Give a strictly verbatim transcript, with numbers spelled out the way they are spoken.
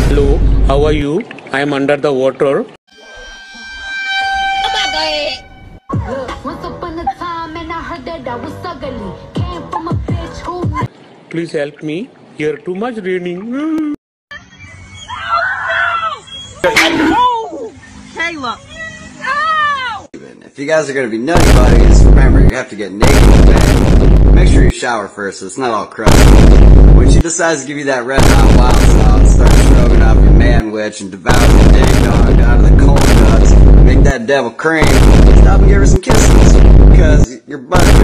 Hello, how are you? I am under the water. Once upon a time, and I heard that I was ugly. Came from a bitch who. Please help me. Here too much raining. Oh, Kayla. Oh! If you guys are gonna be nutty buddies, remember you have to get naked in bed. Make sure you shower first so it's not all crusty. When she decides to give you that red hot wild sauce, start stroking off your man witch and devour your ding dong out of the corn nuts, make that devil cream, stop and give her some kisses. Because your butt